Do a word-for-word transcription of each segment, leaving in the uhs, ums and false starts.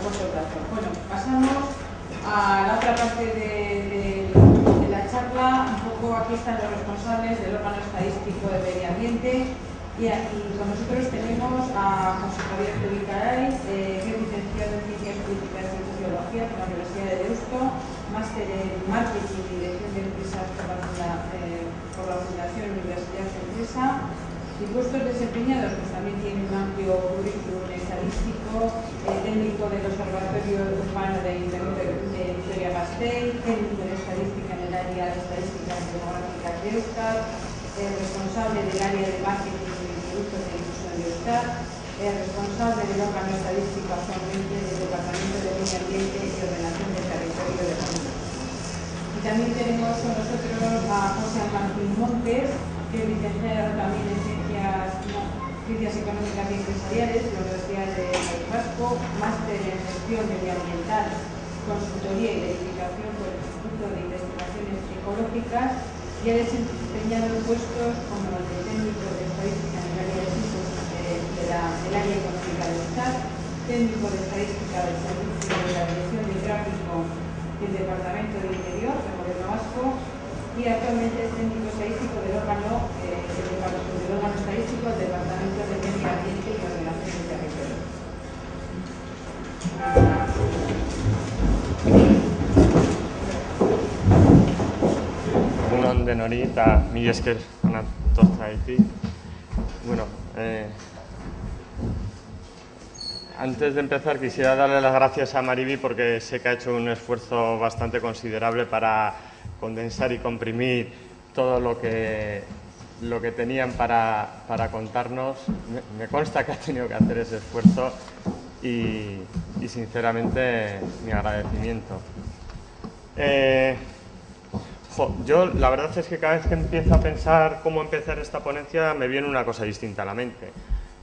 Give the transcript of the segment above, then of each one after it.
corto plazo. Bueno, pasamos a la otra parte de, de, de la charla. Un poco aquí están los responsables del órgano estadístico de medio ambiente y, aquí con nosotros tenemos a José Javier Zubicaray, eh, que es licenciado en Ciencias Políticas y Sociología por la Universidad de Deusto, máster en Marketing y Dirección de Empresas por la, eh, por la Fundación Universidad Empresa, y puestos desempeñados pues también tiene un amplio currículum estadístico, eh, técnico del Observatorio Urbano de Vitoria-Gasteiz, técnico de estadística en el área de estadísticas demográficas de Eustat, eh, responsable del área de marketing y productos de difusión de Eustat, eh, responsable del órgano estadístico actualmente del Departamento de Medio Ambiente y Ordenación del Territorio de Madrid. Y también tenemos con nosotros a José Martín Montes, que es licenciado también en Ciencias, no, Ciencias Económicas y Empresariales de la Universidad del País Vasco, máster en Gestión Medioambiental, Consultoría y Verificación por el Instituto de Investigaciones Ecológicas, y ha desempeñado puestos como el de técnico de estadística en el área de sitios eh, de la, del área económica del Estado, técnico de estadística del Servicio de la Dirección de Tráfico del Departamento de Interior del Gobierno Vasco, y actualmente es técnico estadístico del órgano, eh, del, del órgano estadístico del Departamento de Medio Ambiente y Ordenación del Territorio. Egun on denori eta mila esker hona tortzagatik. Bueno, eh, antes de empezar quisiera darle las gracias a Mariby porque sé que ha hecho un esfuerzo bastante considerable para condensar y comprimir todo lo que, lo que tenían para, para contarnos. Me, me consta que ha tenido que hacer ese esfuerzo y, y sinceramente mi agradecimiento. Eh, jo, yo la verdad es que cada vez que empiezo a pensar cómo empezar esta ponencia me viene una cosa distinta a la mente.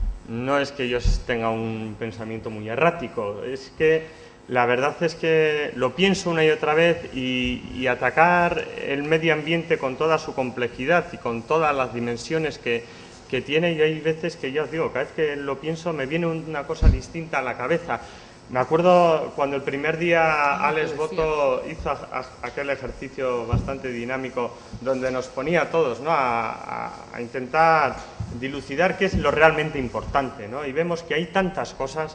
No es que yo tenga un pensamiento muy errático, es que la verdad es que lo pienso una y otra vez y, y atacar el medio ambiente con toda su complejidad y con todas las dimensiones que, que tiene, y hay veces que ya os digo, cada vez que lo pienso me viene una cosa distinta a la cabeza. Me acuerdo cuando el primer día Alex Boto hizo a, a, aquel ejercicio bastante dinámico donde nos ponía a todos, ¿no? a, a, a intentar dilucidar qué es lo realmente importante, ¿no? Y vemos que hay tantas cosas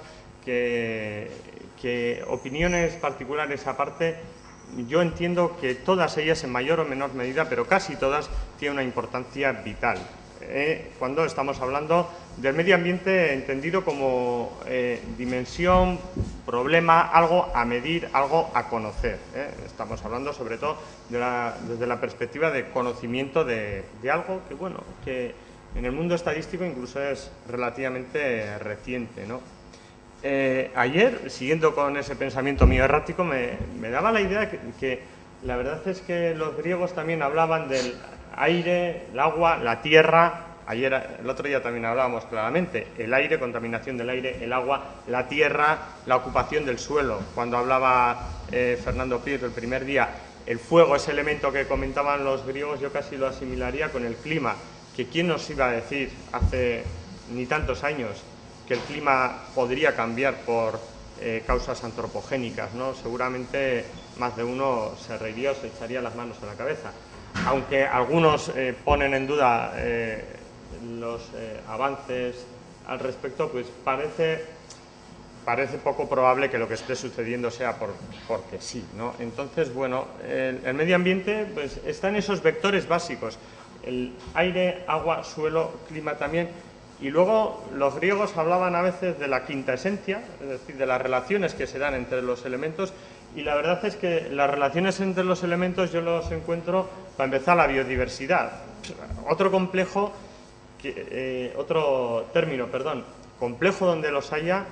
que, que opiniones particulares aparte, yo entiendo que todas ellas en mayor o menor medida, pero casi todas, tienen una importancia vital. Eh, cuando estamos hablando del medio ambiente entendido como eh, dimensión, problema, algo a medir, algo a conocer. Eh. Estamos hablando sobre todo de la, desde la perspectiva de conocimiento de, de algo que, bueno, que en el mundo estadístico incluso es relativamente reciente, ¿no? Eh, ayer, siguiendo con ese pensamiento mío errático, me, me daba la idea que, que la verdad es que los griegos también hablaban del aire, el agua, la tierra. Ayer, el otro día también hablábamos claramente, el aire, contaminación del aire, el agua, la tierra, la ocupación del suelo. Cuando hablaba eh, Fernando Prieto el primer día, el fuego, ese elemento que comentaban los griegos, yo casi lo asimilaría con el clima, que quién nos iba a decir hace ni tantos años que el clima podría cambiar por eh, causas antropogénicas, ¿no? Seguramente más de uno se reiría o se echaría las manos a la cabeza. Aunque algunos eh, ponen en duda eh, los eh, avances al respecto, pues parece, parece poco probable que lo que esté sucediendo sea por, porque sí, ¿no? Entonces, bueno, el, el medio ambiente pues, está en esos vectores básicos, el aire, agua, suelo, clima también. Y luego los griegos hablaban a veces de la quinta esencia, es decir, de las relaciones que se dan entre los elementos, y la verdad es que las relaciones entre los elementos yo los encuentro, para empezar, la biodiversidad. Otro complejo, que, eh, otro término, perdón, complejo donde los haya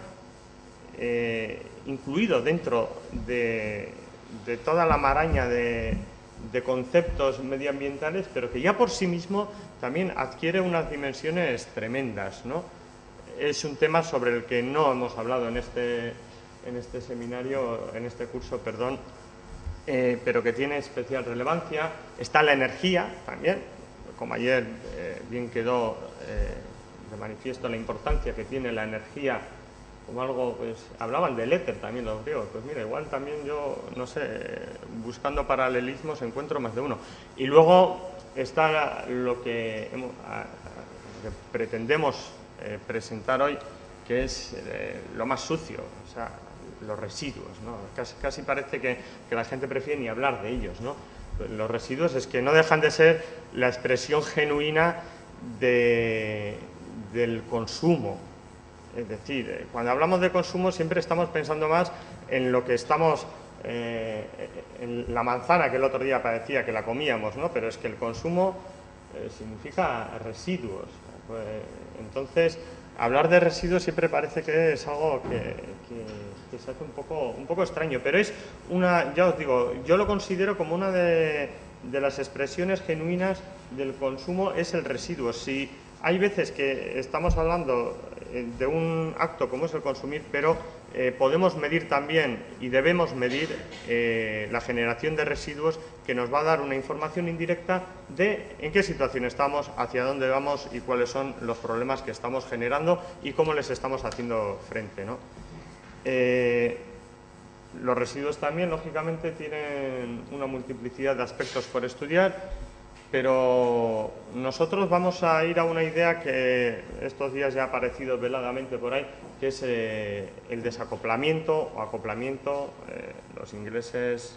eh, incluido dentro de, de toda la maraña de, de conceptos medioambientales, pero que ya por sí mismo también adquiere unas dimensiones tremendas, ¿no? Es un tema sobre el que no hemos hablado en este, en este seminario, en este curso, perdón, eh, pero que tiene especial relevancia. Está la energía también, como ayer eh, bien quedó eh, de manifiesto la importancia que tiene la energía como algo, pues hablaban del éter también los griegos, pues mira, igual también yo, no sé, buscando paralelismos encuentro más de uno. Y luego está lo que, hemos, a, a, que pretendemos eh, presentar hoy, que es eh, lo más sucio, o sea, los residuos, ¿no? Casi, casi parece que, que la gente prefiere ni hablar de ellos, ¿no? Los residuos es que no dejan de ser la expresión genuina de, del consumo. Es decir, cuando hablamos de consumo siempre estamos pensando más en lo que estamos, eh, en la manzana que el otro día parecía que la comíamos, ¿no? Pero es que el consumo eh, significa residuos. Pues, entonces, hablar de residuos siempre parece que es algo que, que, que se hace un poco, un poco extraño, pero es una, ya os digo, yo lo considero como una de, de las expresiones genuinas del consumo, es el residuo. Si hay veces que estamos hablando de un acto como es el consumir, pero eh, podemos medir también y debemos medir eh, la generación de residuos, que nos va a dar una información indirecta de en qué situación estamos, hacia dónde vamos y cuáles son los problemas que estamos generando y cómo les estamos haciendo frente, ¿no? Eh, los residuos también, lógicamente, tienen una multiplicidad de aspectos por estudiar, pero nosotros vamos a ir a una idea que estos días ya ha aparecido veladamente por ahí, que es eh, el desacoplamiento o acoplamiento, eh, los ingleses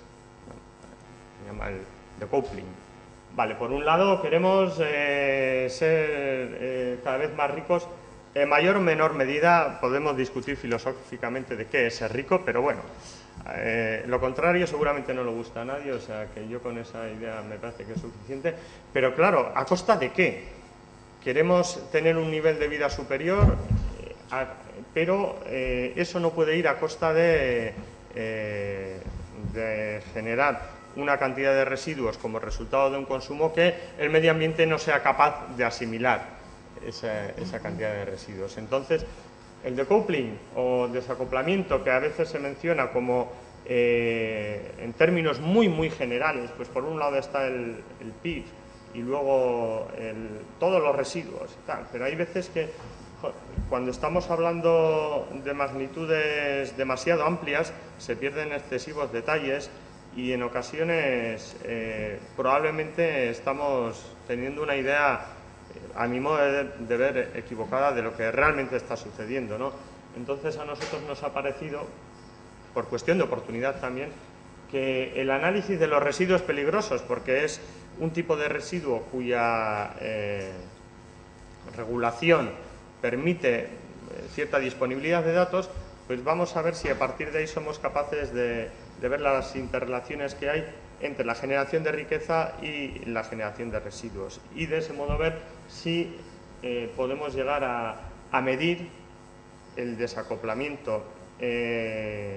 se llama el decoupling. Vale, por un lado queremos eh, ser eh, cada vez más ricos. En mayor o menor medida podemos discutir filosóficamente de qué es ser rico, pero bueno, eh, lo contrario seguramente no le gusta a nadie, o sea que yo con esa idea me parece que es suficiente. Pero claro, ¿a costa de qué? Queremos tener un nivel de vida superior, eh, a, pero eh, eso no puede ir a costa de, eh, de generar una cantidad de residuos como resultado de un consumo que el medio ambiente no sea capaz de asimilar. Esa, esa cantidad de residuos. Entonces, el decoupling o desacoplamiento, que a veces se menciona como eh, en términos muy muy generales, pues por un lado está el, el P I B y luego el, todos los residuos y tal, pero hay veces que cuando estamos hablando de magnitudes demasiado amplias se pierden excesivos detalles y en ocasiones eh, probablemente estamos teniendo una idea, a mi modo de, de ver, equivocada de lo que realmente está sucediendo, ¿no? Entonces a nosotros nos ha parecido, por cuestión de oportunidad también, que el análisis de los residuos peligrosos, porque es un tipo de residuo cuya eh, regulación permite eh, cierta disponibilidad de datos, pues vamos a ver si a partir de ahí somos capaces de, de ver las interrelaciones que hay entre la generación de riqueza y la generación de residuos, y de ese modo ver si eh, podemos llegar a, a medir el desacoplamiento. Eh,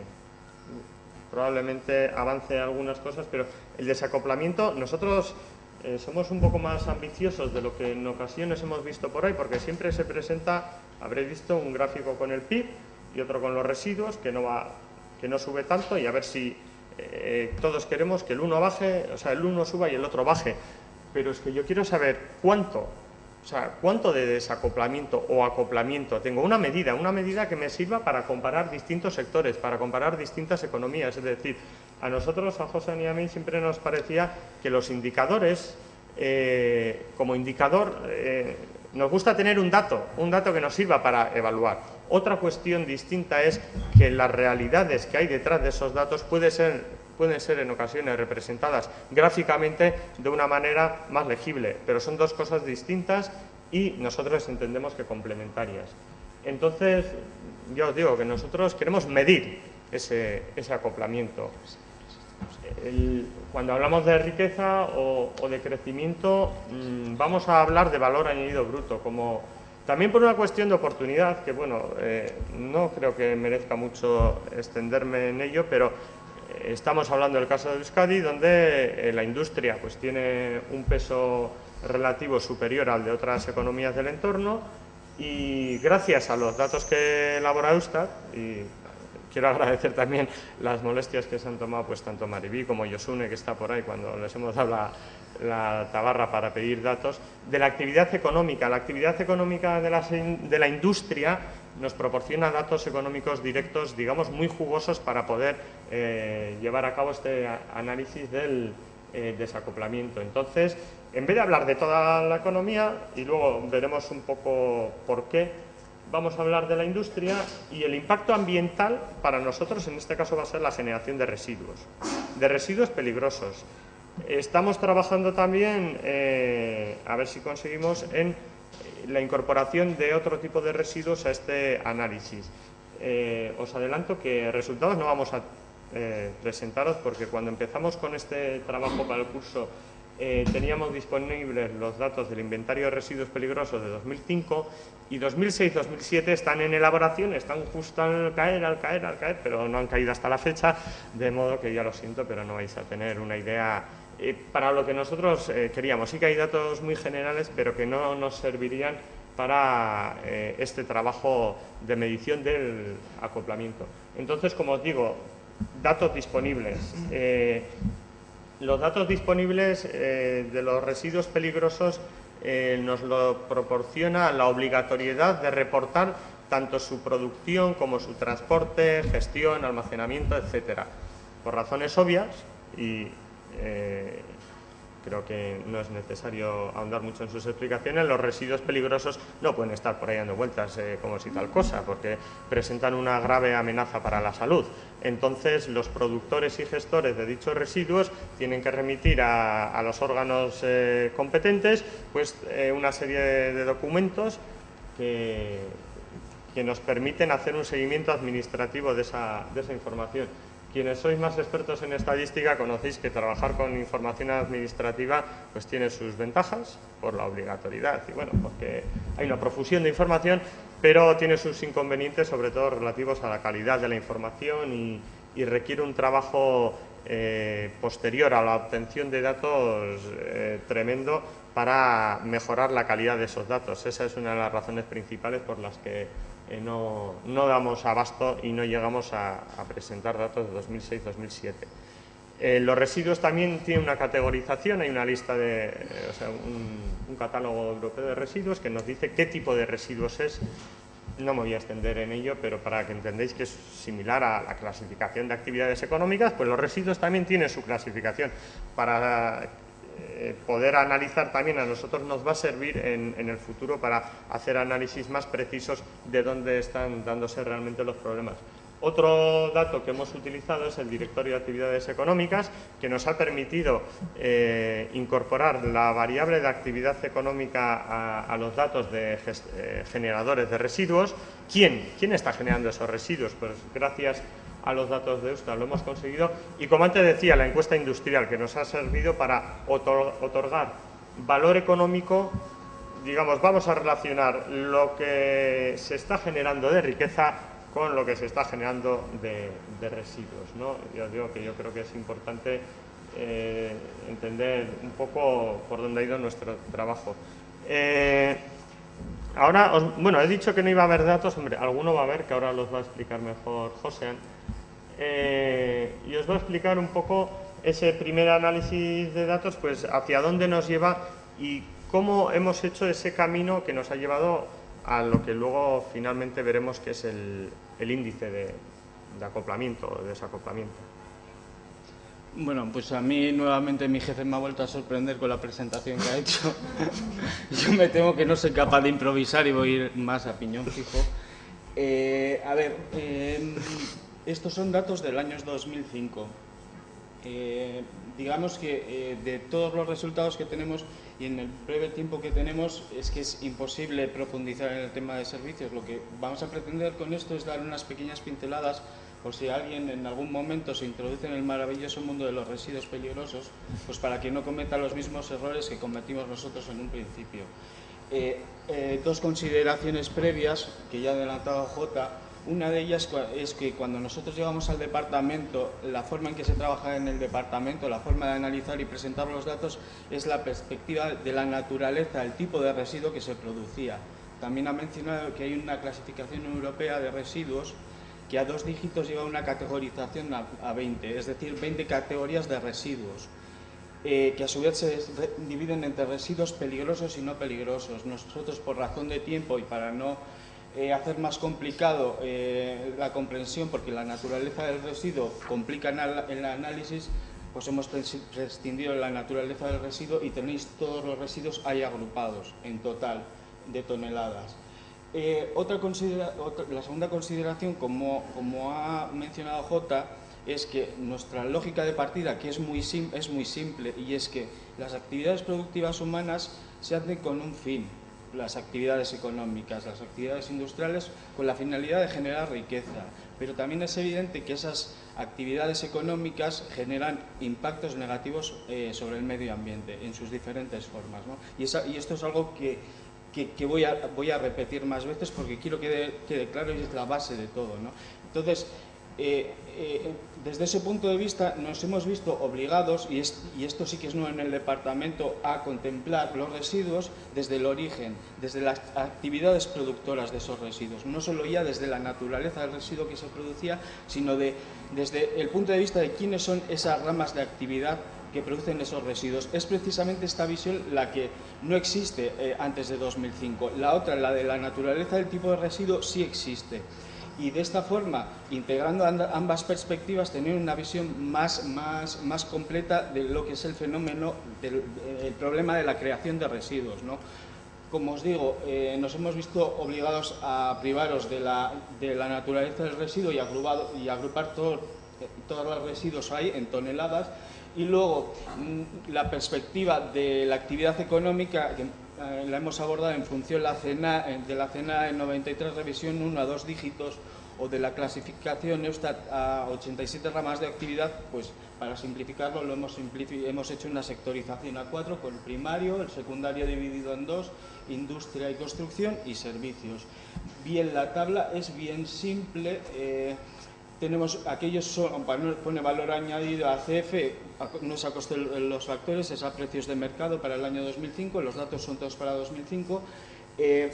probablemente avance algunas cosas, pero el desacoplamiento, nosotros eh, somos un poco más ambiciosos de lo que en ocasiones hemos visto por ahí, porque siempre se presenta, habréis visto un gráfico con el P I B y otro con los residuos, que no, va, que no sube tanto, y a ver si Eh, todos queremos que el uno baje, o sea, el uno suba y el otro baje, pero es que yo quiero saber cuánto, o sea, cuánto de desacoplamiento o acoplamiento tengo, una medida, una medida que me sirva para comparar distintos sectores, para comparar distintas economías. Es decir, a nosotros, a José y a mí, siempre nos parecía que los indicadores, eh, como indicador, eh, nos gusta tener un dato, un dato que nos sirva para evaluar. Otra cuestión distinta es que las realidades que hay detrás de esos datos puede ser, pueden ser en ocasiones representadas gráficamente de una manera más legible, pero son dos cosas distintas y nosotros entendemos que complementarias. Entonces, yo os digo que nosotros queremos medir ese, ese acoplamiento. El, cuando hablamos de riqueza o, o de crecimiento, mmm, vamos a hablar de valor añadido bruto, como también por una cuestión de oportunidad, que bueno, eh, no creo que merezca mucho extenderme en ello, pero eh, estamos hablando del caso de Euskadi, donde eh, la industria pues tiene un peso relativo superior al de otras economías del entorno, y gracias a los datos que elabora Eustat, y quiero agradecer también las molestias que se han tomado pues tanto Maribí como Josune, que está por ahí, cuando les hemos dado la, la tabarra para pedir datos, de la actividad económica. La actividad económica de la, de la industria nos proporciona datos económicos directos, digamos, muy jugosos para poder eh, llevar a cabo este análisis del eh, desacoplamiento. Entonces, en vez de hablar de toda la economía, y luego veremos un poco por qué, vamos a hablar de la industria y el impacto ambiental para nosotros, en este caso va a ser la generación de residuos, de residuos peligrosos. Estamos trabajando también, eh, a ver si conseguimos, en la incorporación de otro tipo de residuos a este análisis. Eh, os adelanto que resultados no vamos a eh, presentaros porque cuando empezamos con este trabajo para el curso eh, teníamos disponibles los datos del inventario de residuos peligrosos de dos mil cinco y dos mil seis dos mil siete están en elaboración, están justo al caer, al caer, al caer, pero no han caído hasta la fecha, de modo que ya lo siento, pero no vais a tener una idea Eh, para lo que nosotros eh, queríamos. Sí que hay datos muy generales, pero que no nos servirían para eh, este trabajo de medición del acoplamiento. Entonces, como os digo, datos disponibles. Eh, los datos disponibles eh, de los residuos peligrosos eh, nos lo proporciona la obligatoriedad de reportar tanto su producción como su transporte, gestión, almacenamiento, etcétera. Por razones obvias, y Eh, creo que no es necesario ahondar mucho en sus explicaciones, los residuos peligrosos no pueden estar por ahí dando vueltas eh, como si tal cosa, porque presentan una grave amenaza para la salud. Entonces, los productores y gestores de dichos residuos tienen que remitir a, a los órganos eh, competentes pues, eh, una serie de, de documentos que, que nos permiten hacer un seguimiento administrativo de esa, de esa información. Quienes sois más expertos en estadística conocéis que trabajar con información administrativa pues tiene sus ventajas por la obligatoriedad y bueno, porque hay una profusión de información, pero tiene sus inconvenientes, sobre todo relativos a la calidad de la información y, y requiere un trabajo eh, posterior a la obtención de datos eh, tremendo para mejorar la calidad de esos datos. Esa es una de las razones principales por las que Eh, no, no damos abasto y no llegamos a, a presentar datos de dos mil seis dos mil siete. Eh, los residuos también tienen una categorización, hay una lista de, eh, o sea, un, un catálogo europeo de residuos que nos dice qué tipo de residuos es. No me voy a extender en ello, pero para que entendáis que es similar a la clasificación de actividades económicas, pues los residuos también tienen su clasificación. Para Eh, poder analizar también a nosotros nos va a servir en, en el futuro para hacer análisis más precisos de dónde están dándose realmente los problemas. Otro dato que hemos utilizado es el directorio de actividades económicas, que nos ha permitido eh, incorporar la variable de actividad económica a, a los datos de gest, eh, generadores de residuos. ¿Quién? ¿Quién está generando esos residuos? Pues gracias a los datos de Eustat lo hemos conseguido y, como antes decía, la encuesta industrial, que nos ha servido para otorgar valor económico. Digamos, vamos a relacionar lo que se está generando de riqueza con lo que se está generando de, de residuos, ¿no? Ya os digo que yo creo que es importante eh, entender un poco por dónde ha ido nuestro trabajo. Eh, ahora, os, bueno, he dicho que no iba a haber datos, hombre, alguno va a haber, que ahora los va a explicar mejor José. Eh, y os voy a explicar un poco ese primer análisis de datos, pues hacia dónde nos lleva y cómo hemos hecho ese camino que nos ha llevado a lo que luego finalmente veremos que es el, el índice de, de acoplamiento o desacoplamiento. Bueno, pues a mí nuevamente mi jefe me ha vuelto a sorprender con la presentación que ha hecho. Yo me temo que no soy capaz de improvisar y voy a ir más a piñón fijo. Eh, a ver, eh, estos son datos del año dos mil cinco. Eh, digamos que eh, de todos los resultados que tenemos y en el breve tiempo que tenemos es que es imposible profundizar en el tema de servicios. Lo que vamos a pretender con esto es dar unas pequeñas pinceladas por si alguien en algún momento se introduce en el maravilloso mundo de los residuos peligrosos, pues para que no cometa los mismos errores que cometimos nosotros en un principio. Eh, eh, dos consideraciones previas que ya ha adelantado Jota. Una de ellas es que cuando nosotros llegamos al departamento, la forma en que se trabaja en el departamento, la forma de analizar y presentar los datos es la perspectiva de la naturaleza, el tipo de residuo que se producía. También ha mencionado que hay una clasificación europea de residuos que a dos dígitos lleva una categorización a veinte, es decir, veinte categorías de residuos, eh, que a su vez se dividen entre residuos peligrosos y no peligrosos. Nosotros, por razón de tiempo y para no eh, hacer más complicado eh, la comprensión, porque la naturaleza del residuo complica en el análisis, pues hemos prescindido de la naturaleza del residuo y tenéis todos los residuos ahí agrupados, en total, de toneladas. Eh, otra considera otra, la segunda consideración, como, como ha mencionado Jota, es que nuestra lógica de partida, que es muy, sim es muy simple, y es que las actividades productivas humanas se hacen con un fin, las actividades económicas, las actividades industriales, con la finalidad de generar riqueza. Pero también es evidente que esas actividades económicas generan impactos negativos eh, sobre el medio ambiente en sus diferentes formas, ¿no? Y, esa, y esto es algo que, que, que voy, a, voy a repetir más veces porque quiero que quede, quede claro y es la base de todo, ¿no? Entonces, Eh, eh, desde ese punto de vista nos hemos visto obligados, y, es, y esto sí que es nuevo en el departamento, a contemplar los residuos desde el origen, desde las actividades productoras de esos residuos, no solo ya desde la naturaleza del residuo que se producía, sino de, desde el punto de vista de quiénes son esas ramas de actividad que producen esos residuos. Es precisamente esta visión la que no existe eh, antes de dos mil cinco. La otra, la de la naturaleza del tipo de residuo, sí existe. Y de esta forma, integrando ambas perspectivas, tener una visión más, más, más completa de lo que es el fenómeno, del el problema de la creación de residuos, ¿no? Como os digo, eh, nos hemos visto obligados a privaros de la, de la naturaleza del residuo y, agrupado, y agrupar todo, todos los residuos ahí en toneladas. Y luego, la perspectiva de la actividad económica, que eh, la hemos abordado en función de la cena, de la cena en noventa y tres revisión uno a dos dígitos, o de la clasificación Eustat a ochenta y siete ramas de actividad, pues para simplificarlo lo hemos, hemos hecho una sectorización a cuatro, con el primario, el secundario dividido en dos, industria y construcción y servicios. Bien, la tabla es bien simple. eh, Tenemos aquellos, son, pone valor añadido a C F, no es a coste de los factores, es a precios de mercado para el año dos mil cinco, los datos son todos para dos mil cinco. Eh,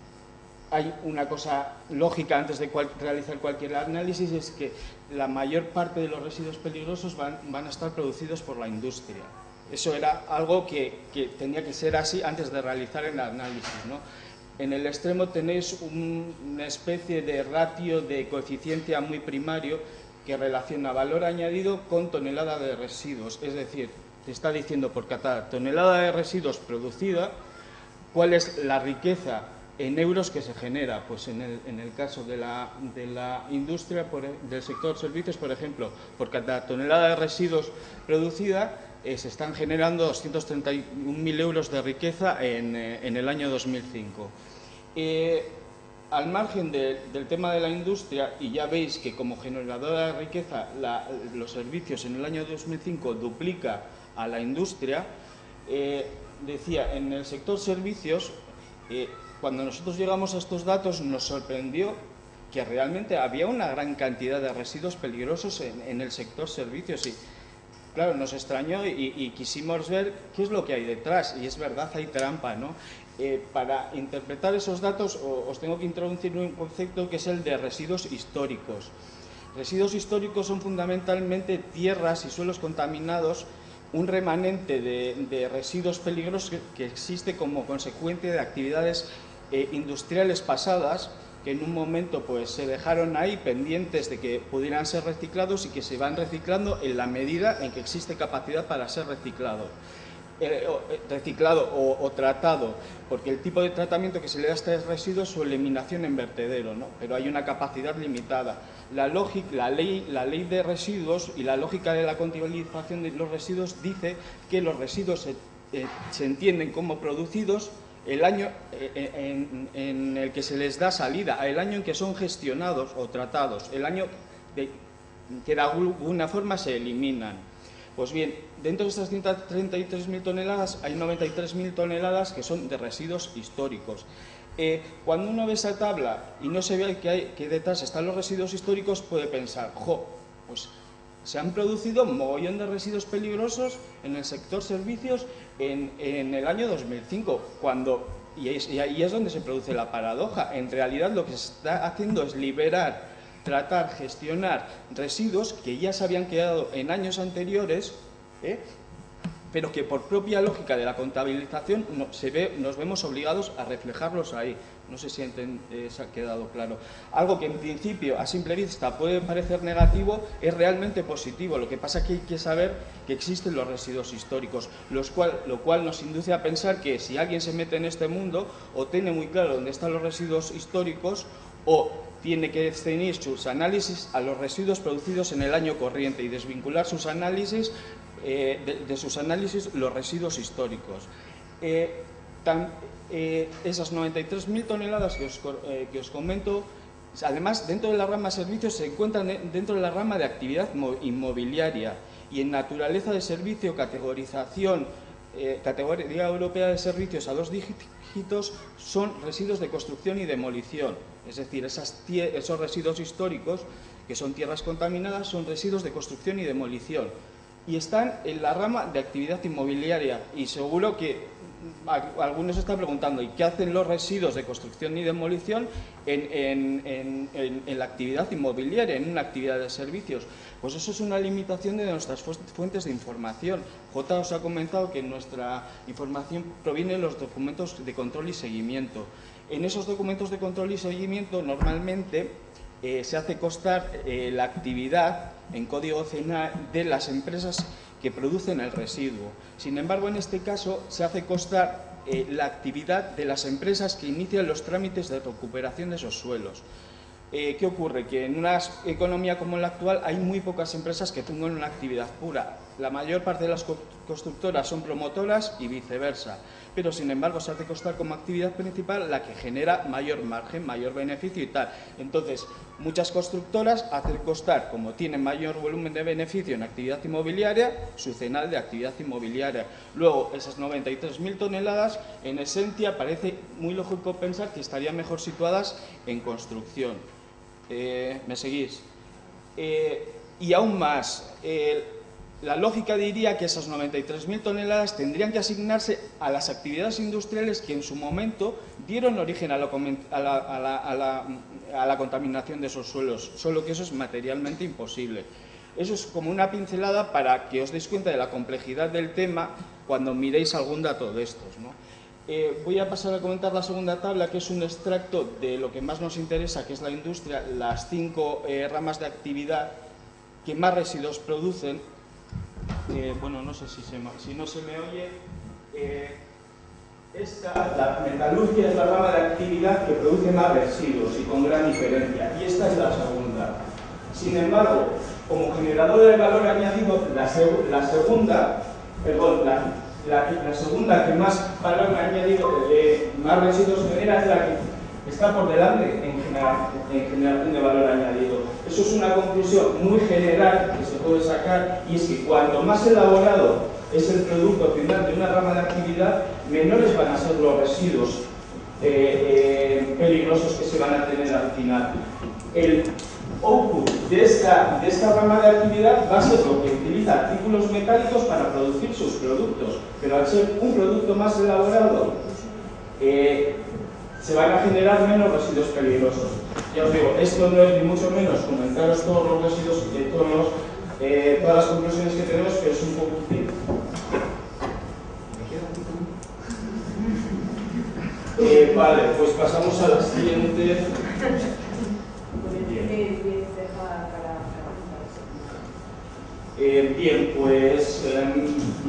hay una cosa lógica antes de cual, realizar cualquier análisis, es que la mayor parte de los residuos peligrosos van, van a estar producidos por la industria. Eso era algo que, que tenía que ser así antes de realizar el análisis, ¿no? En el extremo tenéis un, una especie de ratio de coeficiencia muy primario que relaciona valor añadido con tonelada de residuos. Es decir, te está diciendo por cada tonelada de residuos producida cuál es la riqueza en euros que se genera. Pues en el, en el caso de la, de la industria, por, del sector servicios, por ejemplo, por cada tonelada de residuos producida, Eh, se están generando doscientos treinta y un mil euros de riqueza en, eh, en el año dos mil cinco. Eh, al margen de, del tema de la industria, y ya veis que como generadora de riqueza la, los servicios en el año dos mil cinco duplica a la industria, eh, decía, en el sector servicios, eh, cuando nosotros llegamos a estos datos nos sorprendió que realmente había una gran cantidad de residuos peligrosos en, en el sector servicios. Y, claro, nos extrañó y, y quisimos ver qué es lo que hay detrás, y es verdad, hay trampa, ¿no? Eh, para interpretar esos datos os tengo que introducir un concepto que es el de residuos históricos. Residuos históricos son fundamentalmente tierras y suelos contaminados, un remanente de, de residuos peligrosos que, que existe como consecuencia de actividades eh, industriales pasadas, que en un momento pues se dejaron ahí pendientes de que pudieran ser reciclados y que se van reciclando en la medida en que existe capacidad para ser reciclado. Eh, reciclado o, o tratado, porque el tipo de tratamiento que se le da a estos residuos es su eliminación en vertedero, ¿no? Pero hay una capacidad limitada. La, lógica, la, ley, la ley de residuos y la lógica de la contabilización de los residuos dice que los residuos se, eh, se entienden como producidos el año en, en el que se les da salida, el año en que son gestionados o tratados, el año de, que de alguna forma se eliminan. Pues bien, dentro de estas ciento treinta y tres mil toneladas hay noventa y tres mil toneladas que son de residuos históricos. Eh, cuando uno ve esa tabla y no se ve que, hay, que detrás están los residuos históricos, puede pensar, jo, pues se han producido un mogollón de residuos peligrosos en el sector servicios en, en el año dos mil cinco, cuando, y, es, y ahí es donde se produce la paradoja. En realidad lo que se está haciendo es liberar, tratar, gestionar residuos que ya se habían quedado en años anteriores, ¿eh? pero que por propia lógica de la contabilización no, se ve, nos vemos obligados a reflejarlos ahí. No sé si enten, eh, se ha quedado claro. Algo que en principio a simple vista puede parecer negativo es realmente positivo. Lo que pasa es que hay que saber que existen los residuos históricos, los cual, lo cual nos induce a pensar que si alguien se mete en este mundo o tiene muy claro dónde están los residuos históricos o tiene que ceñir sus análisis a los residuos producidos en el año corriente y desvincular sus análisis, eh, de, de sus análisis los residuos históricos. Eh, tan, eh, esas noventa y tres mil toneladas que os, eh, que os comento, además dentro de la rama de servicios se encuentran dentro de la rama de actividad inmobiliaria y en naturaleza de servicio, categorización, eh, categoría europea de servicios a dos dígitos son residuos de construcción y demolición. Es decir, esas, esos residuos históricos, que son tierras contaminadas, son residuos de construcción y demolición. Y están en la rama de actividad inmobiliaria. Y seguro que algunos están preguntando, ¿y qué hacen los residuos de construcción y demolición en, en, en, en, en la actividad inmobiliaria, en una actividad de servicios? Pues eso es una limitación de nuestras fuentes de información. Jota os ha comentado que nuestra información proviene de los documentos de control y seguimiento. En esos documentos de control y seguimiento normalmente eh, se hace constar eh, la actividad en código C N A de las empresas que producen el residuo. Sin embargo, en este caso se hace constar eh, la actividad de las empresas que inician los trámites de recuperación de esos suelos. Eh, ¿Qué ocurre? Que en una economía como la actual hay muy pocas empresas que tengan una actividad pura. La mayor parte de las constructoras son promotoras y viceversa, pero sin embargo se hace constar como actividad principal la que genera mayor margen, mayor beneficio y tal. Entonces, muchas constructoras hacen constar, como tienen mayor volumen de beneficio en actividad inmobiliaria, su cenal de actividad inmobiliaria. Luego, esas noventa y tres mil toneladas, en esencia, parece muy lógico pensar que estarían mejor situadas en construcción. Eh, ¿Me seguís? Eh, y aún más, eh, la lógica diría que esas noventa y tres mil toneladas tendrían que asignarse a las actividades industriales que en su momento dieron origen a la, a la, a la, a la, a la contaminación de esos suelos, solo que eso es materialmente imposible. Eso es como una pincelada para que os deis cuenta de la complejidad del tema cuando miréis algún dato de estos, ¿no? Eh, voy a pasar a comentar la segunda tabla, que es un extracto de lo que más nos interesa, que es la industria, las cinco eh, ramas de actividad que más residuos producen. Eh, bueno, no sé si, se, si no se me oye. Eh, esta, la metalurgia es la rama de actividad que produce más residuos y con gran diferencia, y esta es la segunda. Sin embargo, como generador de valor añadido, la, seg la segunda, perdón, la, la, la segunda que más valor añadido, eh, más residuos genera es la que está por delante en, genera, en generación de valor añadido. Eso es una conclusión muy general que se puede sacar, y es que cuanto más elaborado es el producto final de una rama de actividad, menores van a ser los residuos eh, eh, peligrosos que se van a tener al final. El output de esta, de esta rama de actividad va a ser lo que utiliza artículos metálicos para producir sus productos, pero al ser un producto más elaborado, eh, se van a generar menos residuos peligrosos. Ya os digo, esto no es ni mucho menos comentaros todos los residuos y todos los, eh, todas las conclusiones que tenemos, pero es un poco útil. Eh, vale, pues pasamos a la siguiente. Eh, bien, pues eh,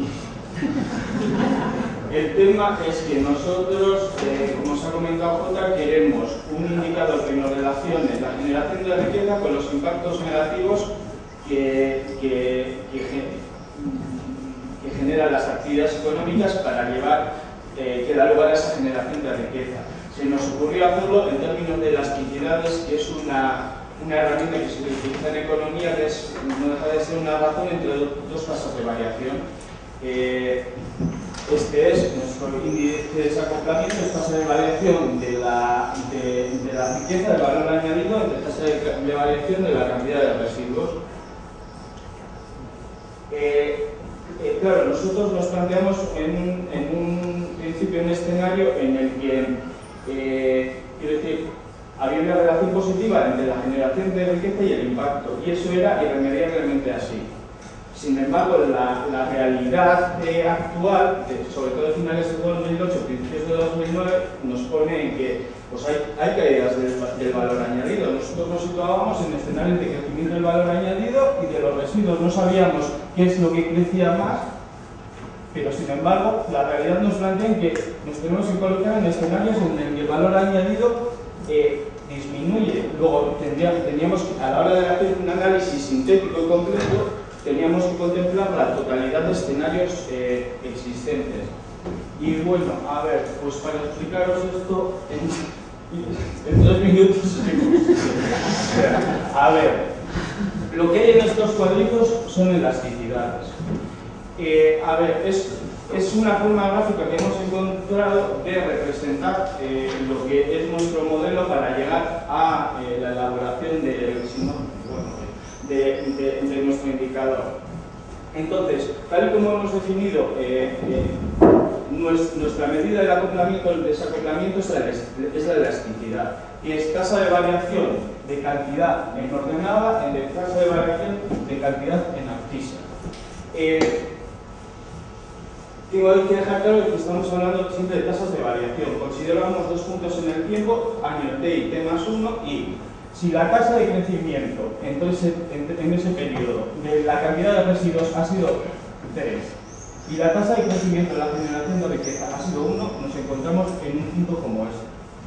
el tema es que nosotros, eh, como os ha comentado Jota, queremos un indicador que nos relacione la generación de riqueza con los impactos negativos que, que, que, que generan las actividades económicas para llevar, eh, que da lugar a esa generación de riqueza. Se nos ocurrió hacerlo en términos de elasticidades, que es una una herramienta que se utiliza en economía, que es, no deja de ser una razón entre dos tasas de variación. Eh, este es nuestro índice de desacoplamiento, es tasa de variación de la, de, de la riqueza, del valor añadido, entre tasa de, de variación de la cantidad de residuos. Eh, eh, claro, nosotros nos planteamos en un, en un principio, un escenario en el que, eh, quiero decir, había una relación positiva entre la generación de riqueza y el impacto, y eso era irremediablemente así. Sin embargo, la, la realidad eh, actual, de, sobre todo a finales de dos mil ocho, principios de dos mil nueve, nos pone en que pues hay, hay caídas del, del valor añadido. Nosotros nos situábamos en escenarios de crecimiento del valor añadido y de los residuos. No sabíamos qué es lo que crecía más, pero sin embargo, la realidad nos plantea que nos tenemos que colocar en escenarios en el que el valor añadido eh, disminuye. Luego, tendríamos, teníamos que, a la hora de hacer un análisis sintético y completo, teníamos que contemplar la totalidad de escenarios eh, existentes. Y bueno, a ver, pues para explicaros esto en, en dos minutos. A ver, lo que hay en estos cuadritos son elasticidades. Eh, a ver, es, es una forma gráfica que hemos encontrado de representar eh, lo que es nuestro modelo para llegar a eh, la elaboración de, si no, bueno, de, de, de nuestro indicador. Entonces, tal y como hemos definido, eh, eh, nuestra medida del acoplamiento o el desacoplamiento es la, es la elasticidad, y es tasa de variación de cantidad en ordenada en de tasa de variación de cantidad en abscisa. Eh, tengo que dejar claro que estamos hablando siempre de tasas de variación. Consideramos dos puntos en el tiempo, año t y t más uno, y si la tasa de crecimiento entonces, en, en ese periodo de la cantidad de residuos ha sido tres, y la tasa de crecimiento de la generación de riqueza ha sido uno, nos encontramos en un punto como este.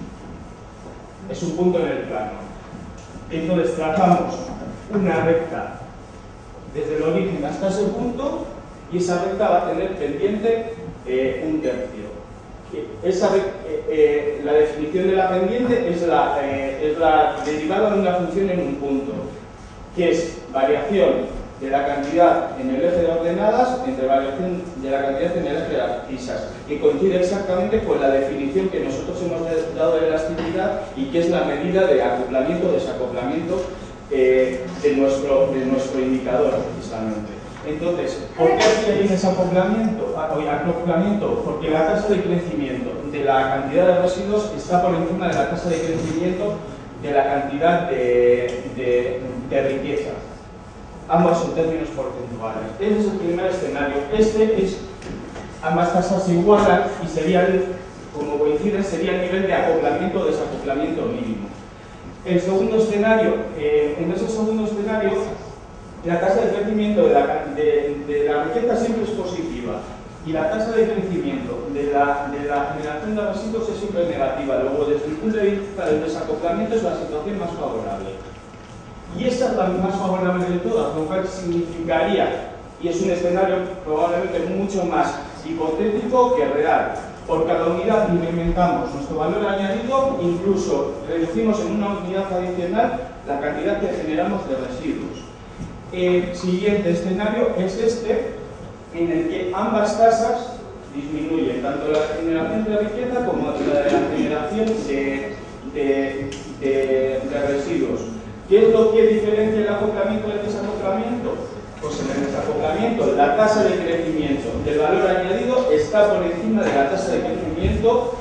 Es un punto en el plano. Entonces trazamos una recta desde el origen hasta ese punto, y esa recta va a tener pendiente eh, un tercio. Esa, eh, eh, la definición de la pendiente es la, eh, es la derivada de una función en un punto, que es variación de la cantidad en el eje de ordenadas entre variación de la cantidad en el eje de abscisas, que coincide exactamente con la definición que nosotros hemos dado de elasticidad y que es la medida de acoplamiento o desacoplamiento eh, de, nuestro, de nuestro indicador, precisamente. Entonces, ¿por qué aquí hay un desacoplamiento o acoplamiento? Porque la tasa de crecimiento de la cantidad de residuos está por encima de la tasa de crecimiento de la cantidad de, de, de riqueza. Ambos son términos porcentuales. Ese es el primer escenario. Este es, ambas tasas se igualan y serían, como coinciden, sería el nivel de acoplamiento o desacoplamiento mínimo. El segundo escenario, eh, en ese segundo escenario, la tasa de crecimiento de la, de, de la riqueza siempre es positiva y la tasa de crecimiento de la, de la generación de residuos es siempre negativa. Luego, desde el punto de vista del desacoplamiento, es la situación más favorable. Y esta es la más favorable de todas, lo cual significaría, y es un escenario probablemente mucho más hipotético que real. Por cada unidad incrementamos nuestro valor añadido, incluso reducimos en una unidad adicional la cantidad que generamos de residuos. El siguiente escenario es este, en el que ambas tasas disminuyen, tanto la generación de riqueza como la de la generación de, de, de, de residuos. ¿Qué es lo que diferencia el acoplamiento del desacoplamiento? Pues en el desacoplamiento la tasa de crecimiento del valor añadido está por encima de la tasa de crecimiento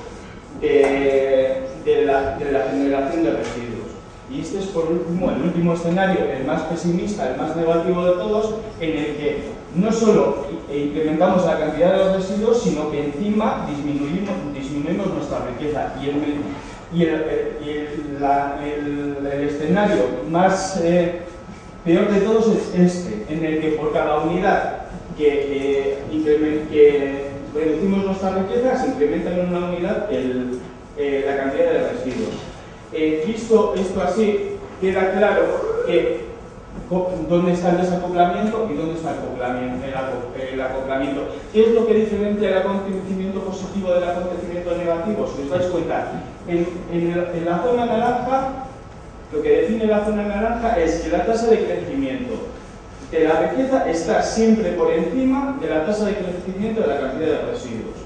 de, de, la, de la generación de residuos. Y este es por último el último escenario, el más pesimista, el más negativo de todos, en el que no solo incrementamos la cantidad de los residuos, sino que encima disminuimos, disminuimos nuestra riqueza. Y el, y el, el, la, el, el escenario más eh, peor de todos es este, en el que por cada unidad que, eh, que reducimos nuestra riqueza se incrementa en una unidad el, eh, la cantidad de residuos. Eh, visto esto así, queda claro que dónde está el desacoplamiento y dónde está el acoplamiento, el, el acoplamiento. ¿Qué es lo que diferencia el acontecimiento positivo del acontecimiento negativo? Si os dais cuenta, en, en, el, en la zona naranja, lo que define la zona naranja es que la tasa de crecimiento de la riqueza está siempre por encima de la tasa de crecimiento de la cantidad de residuos.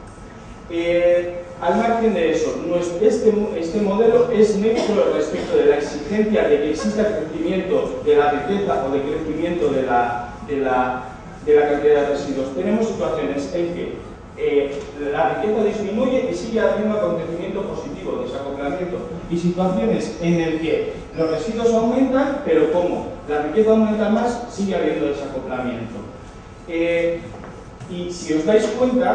Eh, al margen de eso, este, este modelo es neutro respecto de la exigencia de que exista crecimiento de la riqueza o de crecimiento de la, de la, de la cantidad de residuos. Tenemos situaciones en que eh, la riqueza disminuye y sigue habiendo acontecimiento positivo, desacoplamiento, y situaciones en las que los residuos aumentan, pero como la riqueza aumenta más, sigue habiendo desacoplamiento. Eh, y si os dais cuenta,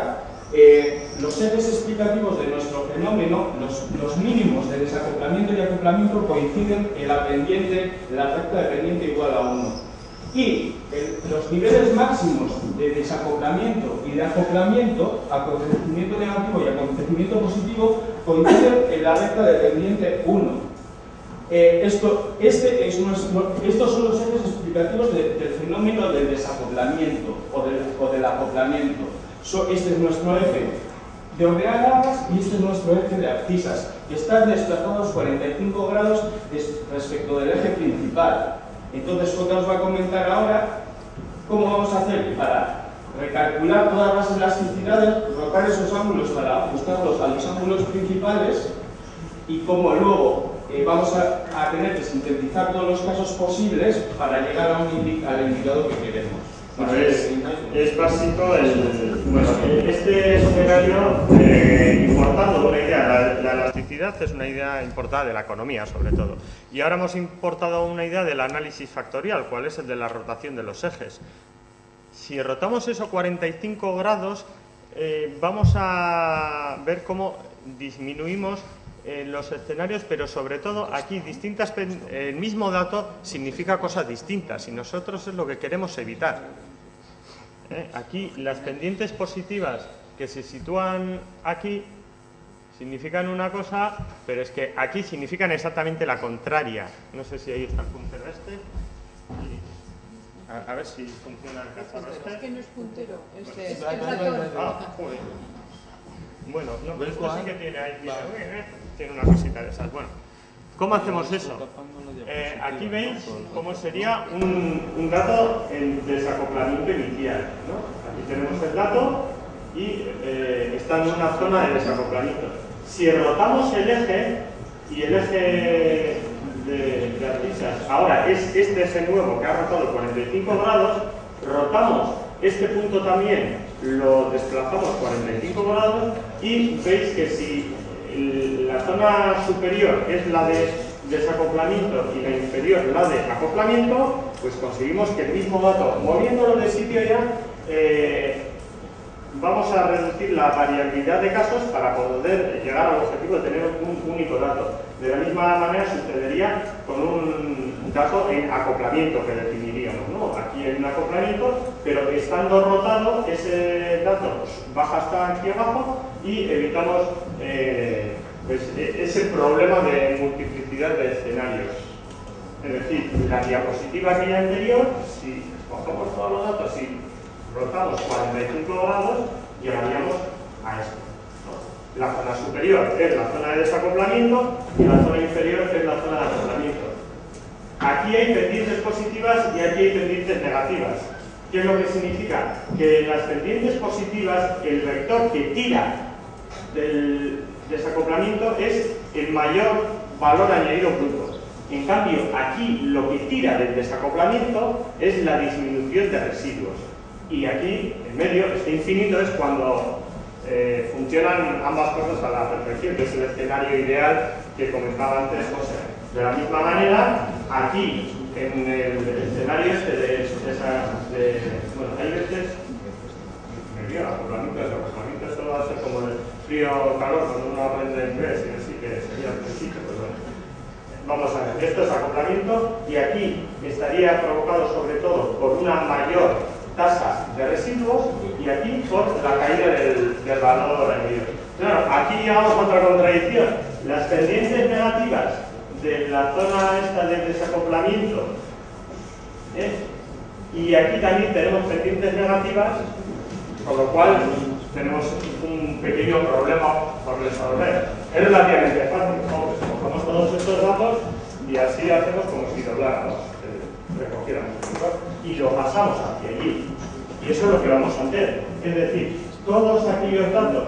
Eh, los ejes explicativos de nuestro fenómeno, los, los mínimos de desacoplamiento y acoplamiento coinciden en la pendiente, en la recta de pendiente igual a uno. Y el, los niveles máximos de desacoplamiento y de acoplamiento, acontecimiento negativo y acontecimiento positivo, coinciden en la recta de pendiente uno. Eh, esto, este es nuestro, estos son los ejes explicativos de, del fenómeno del desacoplamiento o del, o del acoplamiento. So, este es nuestro eje de ordenadas y este es nuestro eje de abscisas, que están desplazados cuarenta y cinco grados respecto del eje principal. Entonces, Jota os va a comentar ahora cómo vamos a hacer para recalcular todas las elasticidades, rotar esos ángulos para ajustarlos a los ángulos principales y cómo luego eh, vamos a, a tener que sintetizar todos los casos posibles para llegar a un indi al indicador que queremos. Bueno, es, es básico el, bueno, este escenario eh, importando una idea, la, la elasticidad es una idea importada de la economía sobre todo, y ahora hemos importado una idea del análisis factorial, cuál es el de la rotación de los ejes. Si rotamos eso cuarenta y cinco grados, eh, vamos a ver cómo disminuimos en los escenarios, pero sobre todo aquí distintas, el mismo dato significa cosas distintas y nosotros es lo que queremos evitar. ¿Eh? Aquí las pendientes positivas que se sitúan aquí significan una cosa, pero es que aquí significan exactamente la contraria. No sé si ahí está el puntero este. A, a ver si funciona el cacharro este. Es que no es puntero, este es Ah, ratón. ah, joder. Bueno, no, esto sí que tiene ahí, tiene, tiene una cosita de esas. Bueno, ¿cómo hacemos eso? Eh, aquí veis cómo sería un, un dato en desacoplamiento inicial, ¿no? Aquí tenemos el dato y eh, está en una zona de desacoplamiento. Si rotamos el eje y el eje de, de abscisas ahora es este eje nuevo que ha rotado cuarenta y cinco grados, rotamos este punto también, lo desplazamos cuarenta y cinco grados y veis que si el, la zona superior es la de desacoplamiento y la inferior la de acoplamiento, pues conseguimos que el mismo dato, moviéndolo de sitio ya, eh, vamos a reducir la variabilidad de casos para poder llegar al objetivo de tener un único dato. De la misma manera sucedería con un dato en acoplamiento que definiríamos, ¿no? Aquí hay un acoplamiento, pero estando rotado, ese dato baja hasta aquí abajo y evitamos eh, pues, ese problema de multiplicidad de escenarios. Es decir, la diapositiva aquella anterior, si cogemos todos los datos y rotamos cuarenta y cinco grados, llegaríamos a esto, ¿no? La zona superior es la zona de desacoplamiento y la zona inferior es la zona de acoplamiento. Aquí hay pendientes positivas y aquí hay pendientes negativas. ¿Qué es lo que significa? Que en las pendientes positivas el vector que tira del desacoplamiento es el mayor valor añadido bruto. En cambio, aquí lo que tira del desacoplamiento es la disminución de residuos. Y aquí, en medio, este infinito es cuando eh, funcionan ambas cosas a la perfección, que es el escenario ideal que comentaba antes José. De la misma manera, aquí, en el escenario este de, de, esa, de bueno, hay veces, me dio acoplamiento, desacoplamiento, esto va a ser como el frío-calor cuando uno aprende inglés, y así que sería al principio, pues bueno. Vamos a ver, esto es acoplamiento y aquí estaría provocado sobre todo por una mayor tasa de residuos y aquí por la caída del, del valor añadido. Claro, aquí llegamos a otra contradicción. Las pendientes negativas de la zona esta de desacoplamiento, ¿eh? Y aquí también tenemos pendientes negativas, con lo cual tenemos un pequeño problema por resolver. Es relativamente fácil, cogemos todos estos datos y así hacemos como si dobláramos, recogiéramos y lo pasamos hacia allí. Y eso es lo que vamos a hacer. Es decir, todos aquellos datos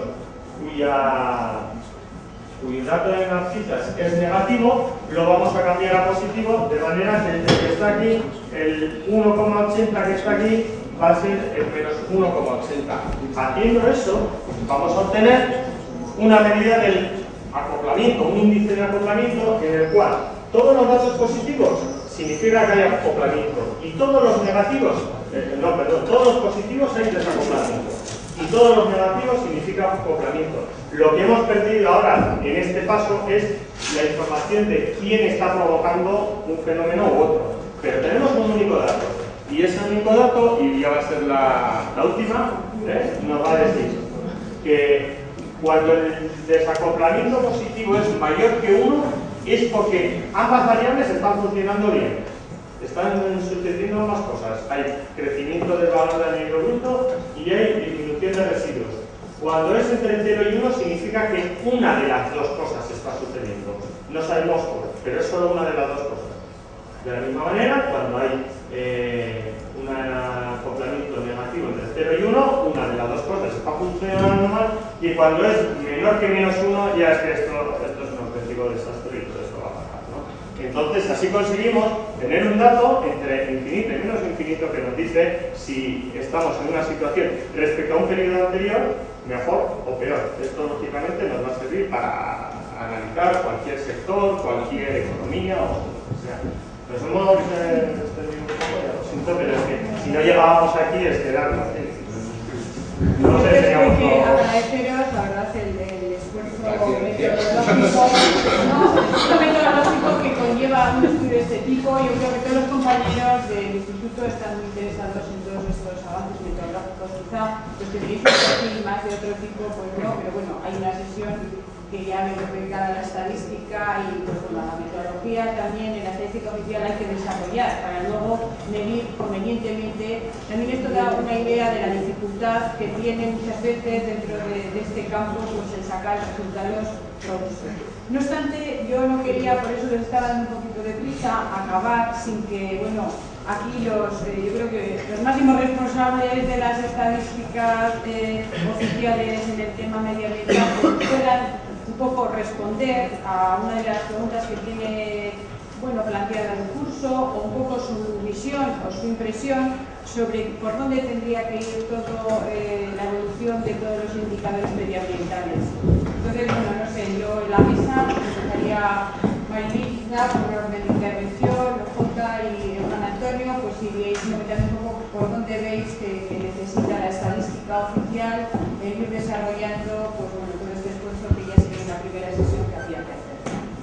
cuya, cuyo dato en abscisas es negativo, lo vamos a cambiar a positivo, de manera que el que está aquí, el uno coma ochenta que está aquí, va a ser el menos uno coma ochenta. Haciendo eso, vamos a obtener una medida del acoplamiento, un índice de acoplamiento en el cual todos los datos positivos significa que hay acoplamiento y todos los negativos, eh, no, perdón, todos los positivos hay desacoplamiento. y todos los negativos significa acoplamiento. Lo que hemos perdido ahora en este paso es la información de quién está provocando un fenómeno u otro. Pero tenemos un único dato, y ese único dato, y ya va a ser la, la última, ¿eh? nos va a decir que cuando el desacoplamiento positivo es mayor que uno, es porque ambas variables están funcionando bien. Están sucediendo ambas cosas. Hay crecimiento del valor del anhídrido bruto y hay disminución de residuos. Cuando es entre cero y uno significa que una de las dos cosas está sucediendo. No sabemos cuál, pero es solo una de las dos cosas. De la misma manera, cuando hay eh, un acoplamiento negativo entre cero y uno, una de las dos cosas está funcionando mal, y cuando es menor que menos uno, ya es que esto, esto es un auténtico desastre y todo esto va a pasar, ¿no? Entonces, así conseguimos tener un dato entre infinito y menos infinito que nos dice si estamos en una situación respecto a un periodo anterior, mejor o peor. Esto, lógicamente, nos va a servir para analizar cualquier sector, cualquier economía o lo que sea. Nos hemos eh, extendido un poco, ya lo siento, pero es que si no llegábamos aquí es quedarnos. No nos enseñamos que todo. agradeceros, la verdad, el, el esfuerzo metodológico, no, el metodológico que conlleva un estudio de este tipo. Yo creo que todos los compañeros del instituto están muy interesados en todos estos avances metodológicos. Quizá los que tenéis aquí más de otro tipo, pues no, pero bueno, hay una sesión que ya me dedicada a la estadística y pues, bueno, la metodología también en la estadística oficial hay que desarrollar para luego medir convenientemente. También esto da una idea de la dificultad que tiene muchas veces dentro de, de este campo pues el sacar resultados robustos. No obstante, yo no quería, por eso les estaba dando un poquito de prisa, acabar sin que, bueno, aquí los, eh, yo creo que los máximos responsables de las estadísticas eh, oficiales en el tema medioambiental pues, puedan un poco responder a una de las preguntas que tiene, bueno, planteada el curso, o un poco su visión o su impresión sobre por dónde tendría que ir todo eh, la evolución de todos los indicadores medioambientales. Entonces, bueno, no sé, yo en la mesa empezaría Maribí, por orden de intervención, Jota y Juan Antonio, pues si veis comentando un poco por dónde veis que, que necesita la estadística oficial el ir desarrollando pues, bueno, todo este esfuerzo que ya se ve en la primera sesión que había que hacer.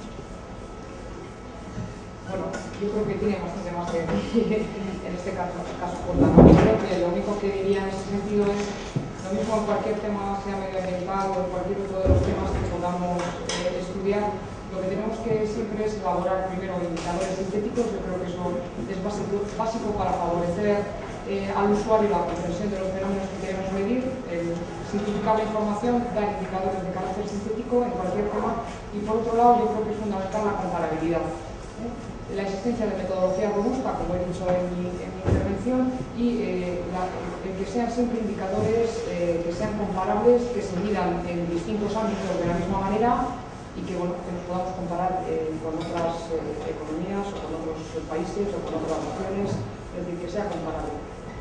Bueno, yo creo que tiene bastante más que en este caso, caso Jota, ¿no? Yo creo que lo único que diría en ese sentido es lo mismo en cualquier tema, sea medioambiental o en cualquier otro de los temas que podamos eh, estudiar. Lo que tenemos que siempre es elaborar primero indicadores sintéticos. Yo creo que eso es básico, básico para favorecer eh, al usuario la comprensión de los fenómenos que queremos medir. El simplificar la información, dar indicadores de carácter sintético en cualquier tema. Y por otro lado, yo creo que es fundamental la comparabilidad. ¿eh? La existencia de metodología robusta, como he dicho en mi, en mi intervención, y eh, la, el que sean siempre indicadores eh, que sean comparables, que se midan en distintos ámbitos de la misma manera, y que, bueno, que nos podamos comparar eh, con otras eh, economías o con otros países o con otras naciones, es decir, que sea comparable.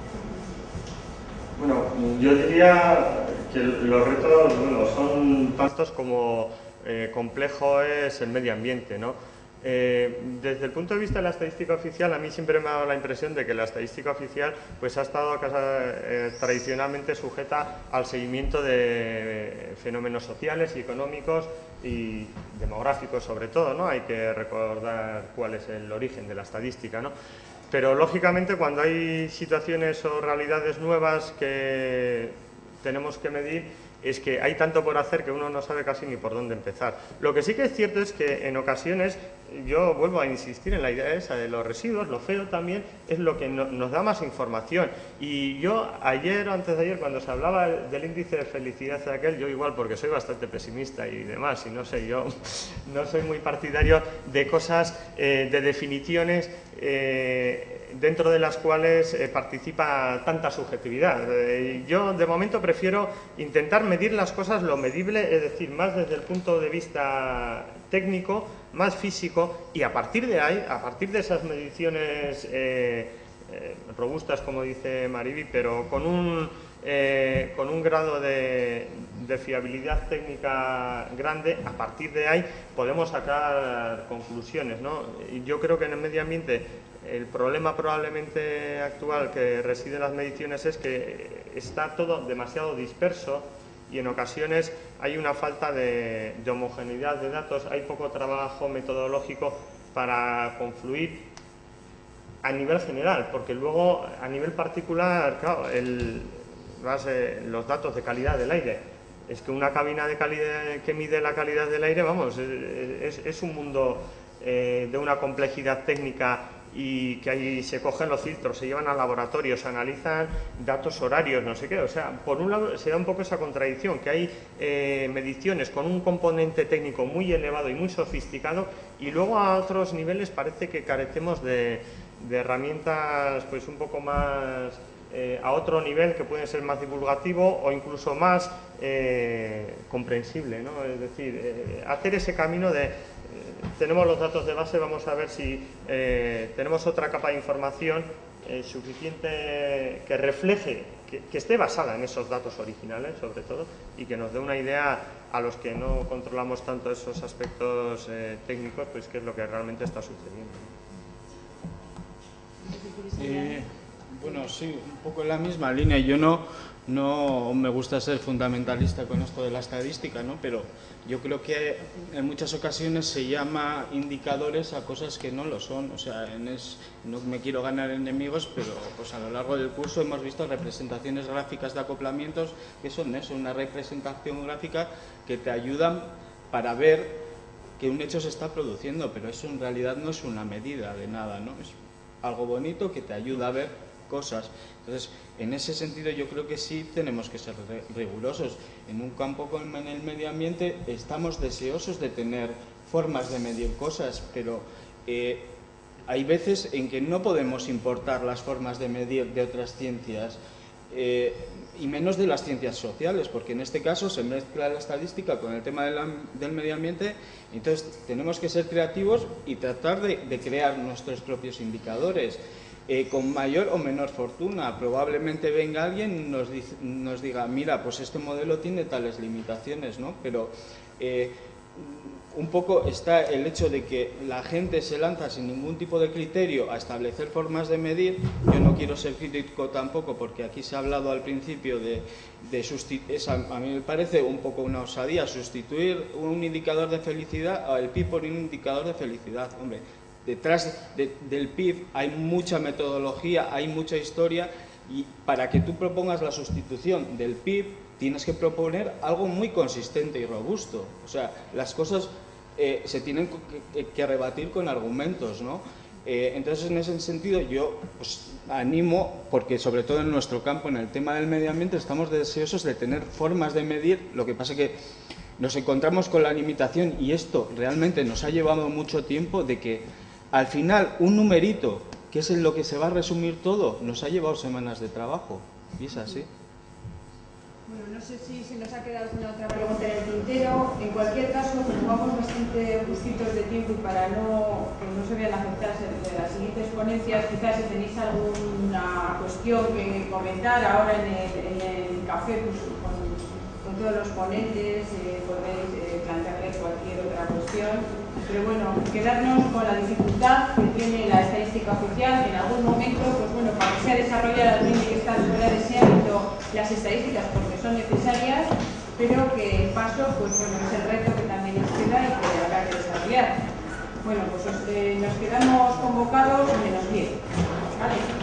Bueno, yo diría que los retos, bueno, son tantos como eh, complejo es el medio ambiente, ¿no? Eh, desde el punto de vista de la estadística oficial, a mí siempre me ha dado la impresión de que la estadística oficial pues, ha estado eh, tradicionalmente sujeta al seguimiento de fenómenos sociales y económicos y demográficos sobre todo, ¿no? Hay que recordar cuál es el origen de la estadística, ¿no? Pero lógicamente cuando hay situaciones o realidades nuevas que tenemos que medir, es que hay tanto por hacer que uno no sabe casi ni por dónde empezar. Lo que sí que es cierto es que en ocasiones, yo vuelvo a insistir en la idea esa de los residuos, lo feo también es lo que no, nos da más información. Y yo ayer o antes de ayer, cuando se hablaba del índice de felicidad de aquel, yo igual porque soy bastante pesimista y demás, y no sé, yo no soy muy partidario de cosas, eh, de definiciones, eh, dentro de las cuales eh, participa tanta subjetividad. Eh, yo, de momento, prefiero intentar medir las cosas lo medible, es decir, más desde el punto de vista técnico, más físico, y a partir de ahí, a partir de esas mediciones eh, eh, robustas, como dice Mariby, pero con un, eh, con un grado de, de fiabilidad técnica grande, a partir de ahí podemos sacar conclusiones, ¿no? Y yo creo que en el medio ambiente el problema probablemente actual que reside en las mediciones es que está todo demasiado disperso y en ocasiones hay una falta de, de homogeneidad de datos, hay poco trabajo metodológico para confluir a nivel general, porque luego a nivel particular, claro, el, los datos de calidad del aire, es que una cabina de calidad que mide la calidad del aire, vamos, es, es un mundo eh, de una complejidad técnica, y que ahí se cogen los filtros, se llevan al laboratorio, se analizan datos horarios, no sé qué. O sea, por un lado se da un poco esa contradicción, que hay eh, mediciones con un componente técnico muy elevado y muy sofisticado, y luego a otros niveles parece que carecemos de, de herramientas pues un poco más eh, a otro nivel, que pueden ser más divulgativo o incluso más eh, comprensible, ¿no? Es decir, eh, hacer ese camino de tenemos los datos de base, vamos a ver si eh, tenemos otra capa de información eh, suficiente que refleje, que, que esté basada en esos datos originales, sobre todo, y que nos dé una idea a los que no controlamos tanto esos aspectos eh, técnicos, pues qué es lo que realmente está sucediendo. Eh, bueno, sí, un poco en la misma línea. Yo no, no me gusta ser fundamentalista con esto de la estadística, ¿no? Pero yo creo que en muchas ocasiones se llama indicadores a cosas que no lo son. O sea, en es, no me quiero ganar enemigos, pero pues a lo largo del curso hemos visto representaciones gráficas de acoplamientos que son eso, una representación gráfica que te ayudan para ver que un hecho se está produciendo, pero eso en realidad no es una medida de nada, ¿no? Es algo bonito que te ayuda a ver cosas. Entonces, en ese sentido yo creo que sí tenemos que ser rigurosos. En un campo como en el medio ambiente estamos deseosos de tener formas de medir cosas, pero eh, hay veces en que no podemos importar las formas de medir de otras ciencias, eh, y menos de las ciencias sociales, porque en este caso se mezcla la estadística con el tema de la, del medio ambiente. Entonces tenemos que ser creativos y tratar de, de crear nuestros propios indicadores. Eh, con mayor o menor fortuna, probablemente venga alguien y nos, dice, nos diga, mira, pues este modelo tiene tales limitaciones, ¿no? Pero eh, un poco está el hecho de que la gente se lanza sin ningún tipo de criterio a establecer formas de medir. Yo no quiero ser crítico tampoco, porque aquí se ha hablado al principio de, de sustituir, a mí me parece un poco una osadía sustituir un indicador de felicidad al P I B por un indicador de felicidad. Hombre, detrás de, del P I B hay mucha metodología, hay mucha historia, y para que tú propongas la sustitución del P I B tienes que proponer algo muy consistente y robusto. O sea, las cosas eh, se tienen que, que rebatir con argumentos, ¿no? Eh, entonces, en ese sentido, yo pues, animo, porque sobre todo en nuestro campo, en el tema del medio ambiente, estamos deseosos de tener formas de medir. Lo que pasa es que nos encontramos con la limitación, y esto realmente nos ha llevado mucho tiempo, de que al final un numerito, que es en lo que se va a resumir todo, nos ha llevado semanas de trabajo. Y es así. Bueno, no sé si se nos ha quedado alguna otra pregunta en el tintero. En cualquier caso, como vamos bastante justitos de tiempo y para no, que no se vean afectadas de las siguientes ponencias, quizás si tenéis alguna cuestión que comentar ahora en el, en el café, pues, con, con todos los ponentes, eh, podéis eh, plantearles cualquier otra cuestión. Pero bueno, quedarnos con la dificultad que tiene la estadística oficial, que en algún momento, pues bueno, para que sea desarrollada tiene que estar fuera de ese ámbito las estadísticas, porque son necesarias, pero que el paso, pues bueno, es el reto que también nos queda y que habrá que desarrollar. Bueno, pues eh, nos quedamos convocados menos diez, ¿vale?